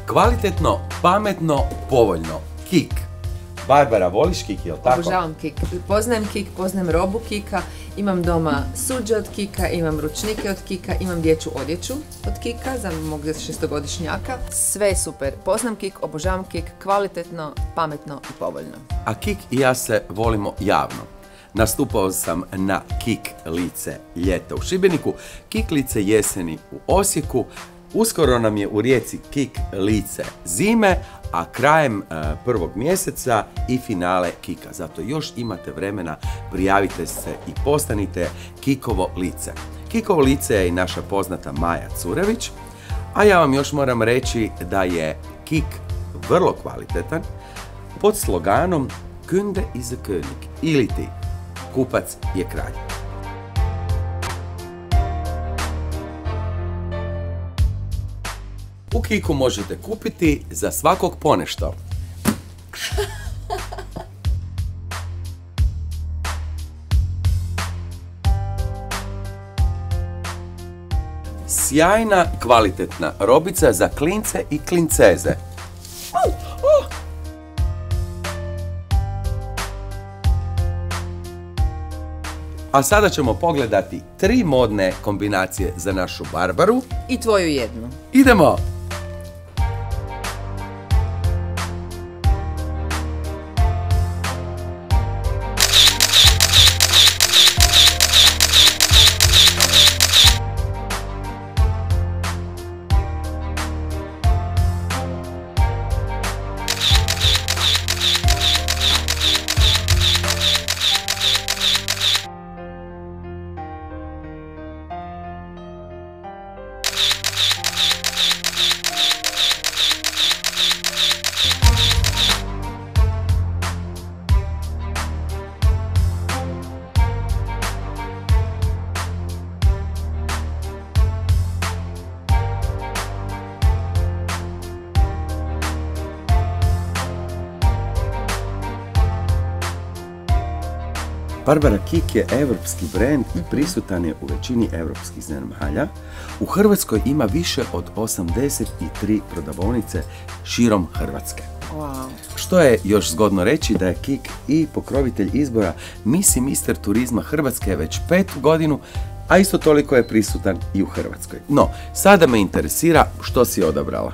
Kvalitetno, pametno, povoljno. Kik. Barbara, voliš Kik, jel tako? Obožavam Kik. Poznajem Kik, poznajem robu Kika, imam doma suđe od Kika, imam ručnike od Kika, imam dječju odjeću od Kika za mog 6-godišnjaka. Sve je super. Poznam Kik, obožavam Kik, kvalitetno, pametno i povoljno. A Kik i ja se volimo javno. Nastupao sam na Kik lice ljeta u Šibeniku, Kik lice jeseni u Osijeku, uskoro nam je u Rijeci Kik lice zime, a krajem prvog mjeseca i finale Kika. Zato još imate vremena, prijavite se i postanite Kikovo lice. Kikovo lice je i naša poznata Maja Curević, a ja vam još moram reći da je Kik vrlo kvalitetan pod sloganom Kunde is a König, ili ti, kupac je kralj. U Kiku možete kupiti za svakog ponešto. Sjajna, kvalitetna robica za klince i klinceze. A sada ćemo pogledati 3 modne kombinacije za našu Barbaru. I tvoju jednu. Idemo! Barbara, Kik je evropski brend i prisutan je u većini evropskih zemalja. U Hrvatskoj ima više od 83 prodavaonice širom Hrvatske. Wow. Što je još zgodno reći da je Kik i pokrovitelj izbora Miss i Mister turizma Hrvatske već 5. godinu, a isto toliko je prisutan i u Hrvatskoj. No, sada me interesira što si odabrala.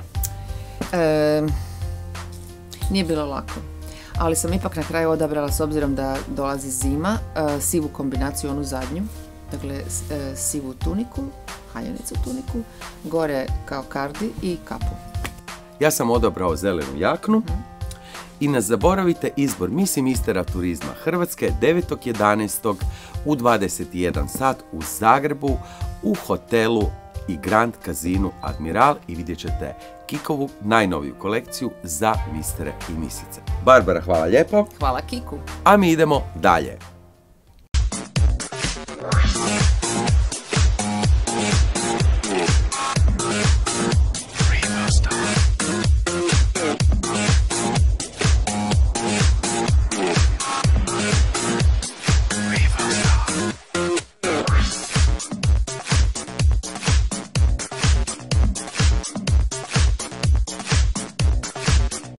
Nije bilo lako. Ali sam ipak na kraju odabrala, s obzirom da dolazi zima, sivu kombinaciju, onu zadnju. Dakle, sivu tuniku, haljenicu tuniku, gore kao kardi i kapu. Ja sam odabrao zelenu jaknu. I ne zaboravite izbor Miss i Mistera turizma Hrvatske 9.11. u 21 sat u Zagrebu u hotelu i Grand Casinu Admiral i vidjet ćete Kikovu najnoviju kolekciju za mistere i misice. Barbara, hvala lijepo. Hvala Kiku. A mi idemo dalje.